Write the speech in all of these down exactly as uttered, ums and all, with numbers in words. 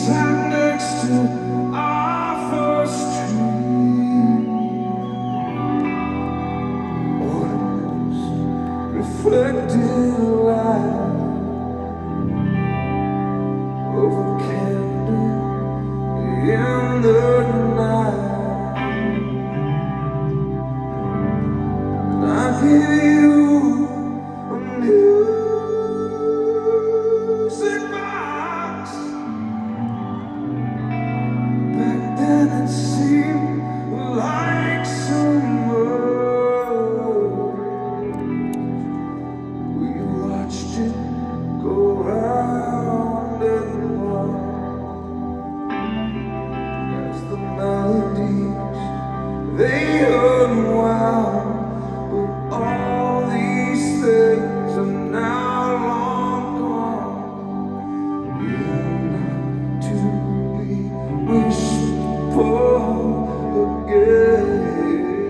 sat next to our first tree. Orders reflected light of a candle in the night. And I hear you a music box. Back then it seemed like summer. We watched it go round and round as the melodies they unwound. But all these things are now long gone, not to be wished for again.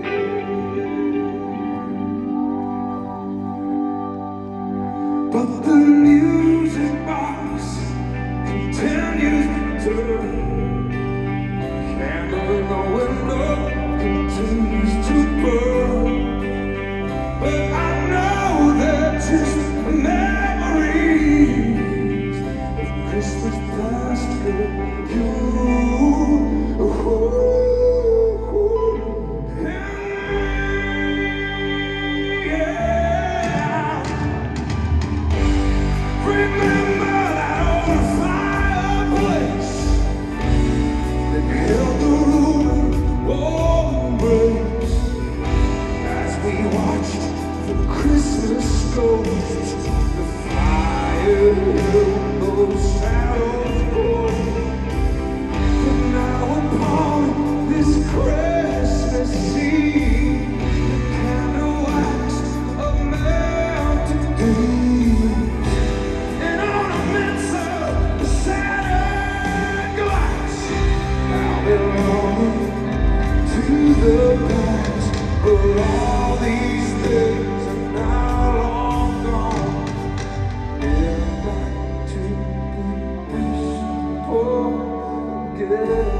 But the music box continues to turn. Candle in the window continues to burn. But I know they're just memories of Christmas past, girl. You, oh, oh, yeah. Remember that old fireplace that held the room in warm embrace as we watched the Christmas ghosts, the fire held those shadows grow. But now upon this Christmas Eve, the candle wax of melted days, and ornaments of shattered glass, now belonging to the past. But all these things are now long gone, and not to be wished for again.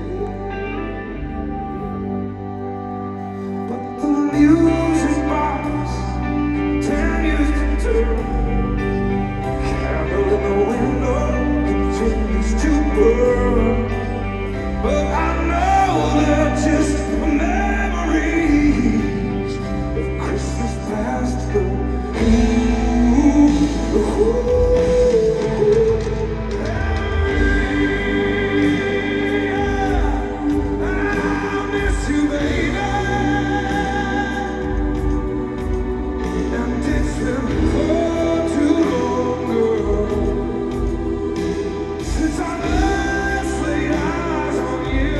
But the music box continues to turn. Candle in the window continues to burn. But I know they're just memories of Christmas past. Ooh, ooh, yeah. I miss you, baby. And it's been far too long, girl, since I last laid eyes on you.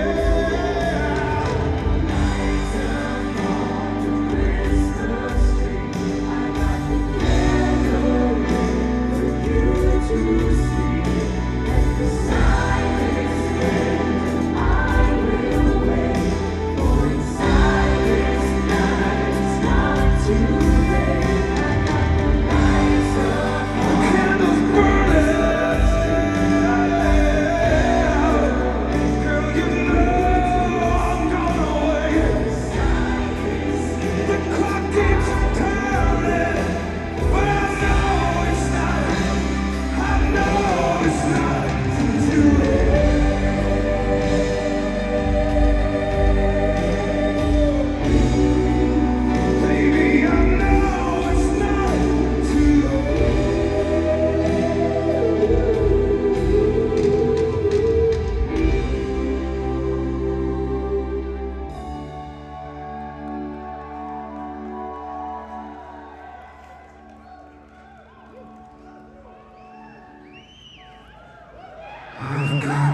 Nights upon the Christmas tree, I got the candle for you to see. At the silence end, I will wait. For inside this night, it's not too late. I got the lights up, the candles burning. Girl, you know I'm gone away. The clock keeps turning, but I know it's not. I know it's not too late. Baby, I know it's not too I've got